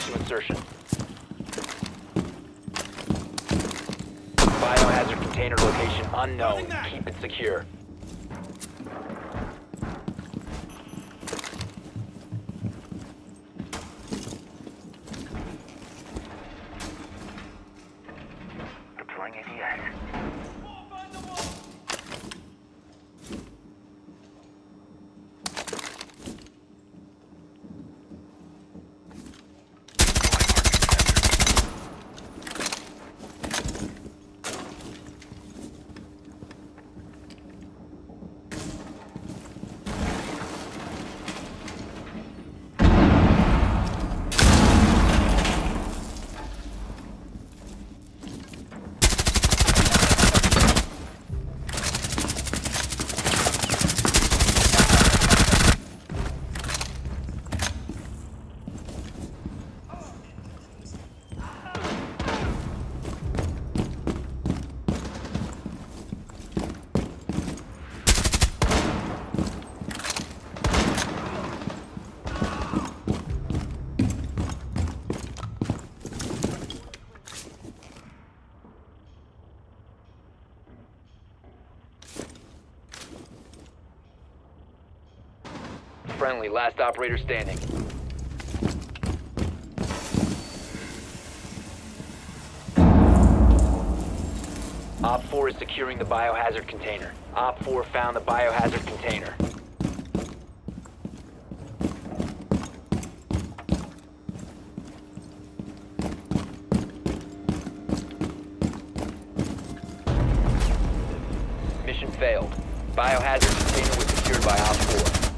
to insertion. Biohazard container location unknown. Keep it secure. Deploying ADS. Friendly, last operator standing. Op 4 is securing the biohazard container. Op 4 found the biohazard container. Mission failed. Biohazard container was secured by Op 4.